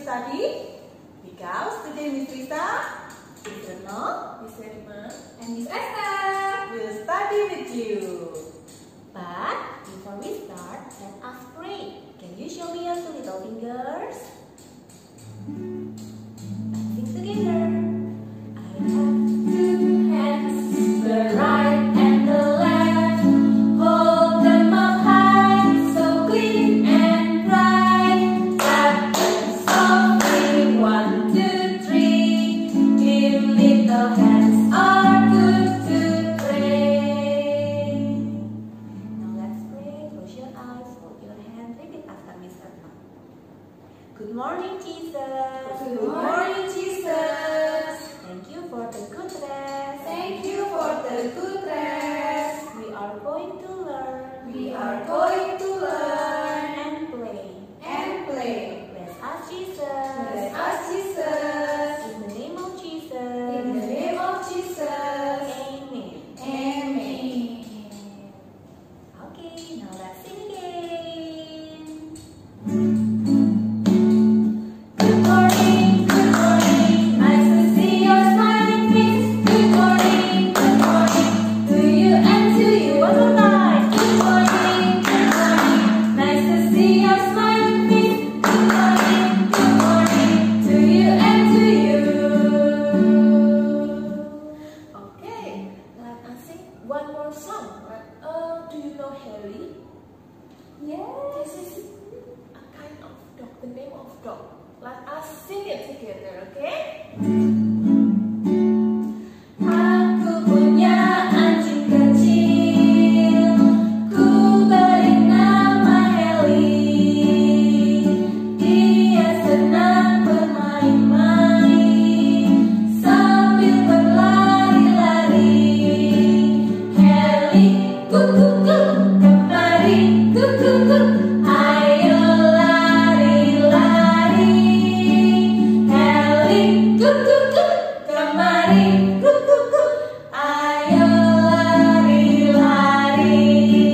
study? Because today Miss Risa, Miss Retno, Miss Herima, and Miss Esther will study with you. But before we start, let us pray. Can you show me your two little fingers? Let's sing together. I have two hands, the right and the left. Hold them up high, so clean and bright. Clap them softly, 1, 2, 3. Give little hands are good to pray. Now let's pray. Close your eyes, hold your hand, repeat after Miss Retno. Good morning, Jesus. Good morning, Jesus. Thank you for the good rest. Thank you for the good rest. We are going to learn. We are going to learn and play. and play. Bless us, Jesus. Bless us, Jesus. In the name of Jesus. In the name of Jesus. Amen. Amen. Okay, now let's sing again. Good morning, nice to see your smiling face. Good morning to you and to you. One more time. Good morning, nice to see your smiling face. Good morning to you and to you. Okay, let us sing one more song. Do you know Harry? Yes. This is a kind of dog, the name of dog. Let us sing it together, okay? Aku punya anjing kecil, ku beri nama Harry. Dia senang bermain-main sambil berlari-lari. Harry, kuku-kuku, kemari, kuku-kuku, ayo lari-lari. Harry, kuku-kuku, kemari, kuku-kuku, ayo lari-lari.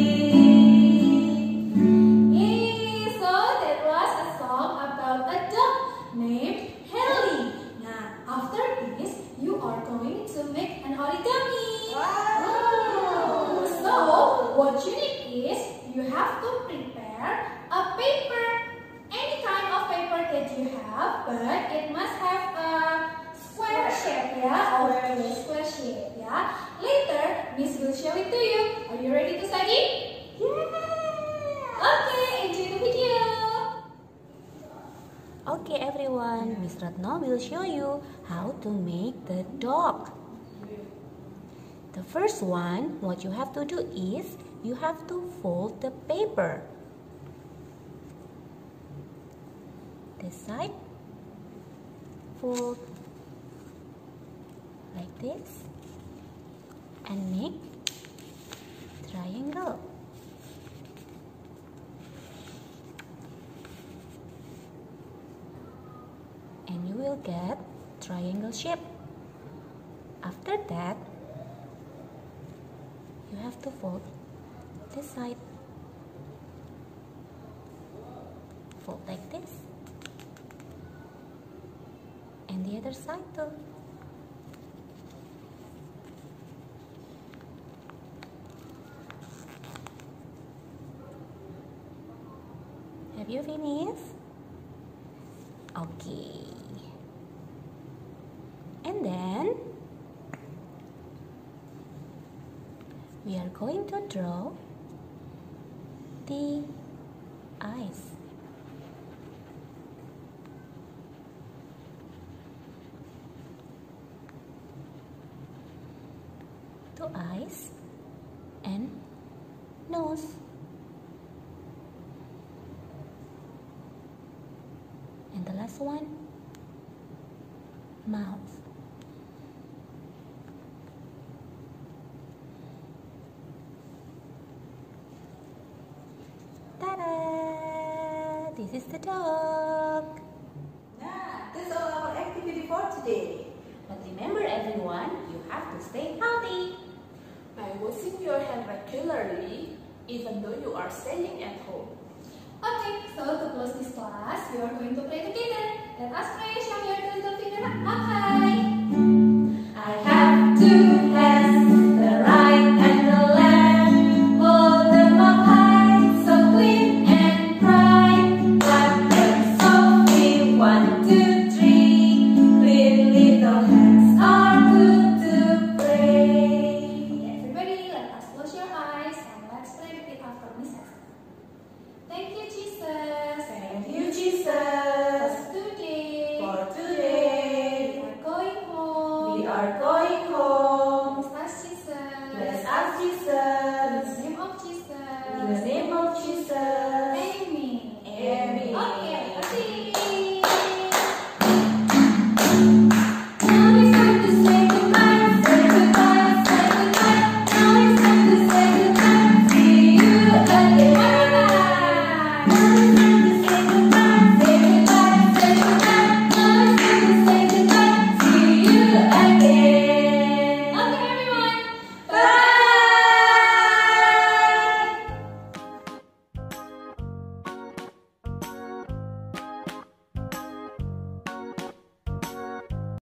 So that was a song about a dog named Harry. Now, after this, you are going to make an origami. Wow! So, what you need is you have to prepare a paper, any kind of paper that you have, but it must have a square shape, yeah, or a square shape, yeah. Later, Miss will show it to you. Are you ready to study? Yeah. Okay, enjoy the video. Okay everyone, Miss Retno will show you how to make the dog. The first one, what you have to do is, you have to fold the paper. This side, fold like this, and make triangle. And you will get triangle shape. After that, you have to fold this side. Fold like this. And the other side too. Have you finished? Okay. And then we are going to draw the eyes. Two eyes and nose. And the last one, mouth. Ta-da! This is the dog. Nah, that's all our activity for today. But remember everyone, you have to stay healthy. By washing your hands regularly, even though you are staying at home. Okay, so to close this class, we are going to play together. Let's play. Show your little finger up high.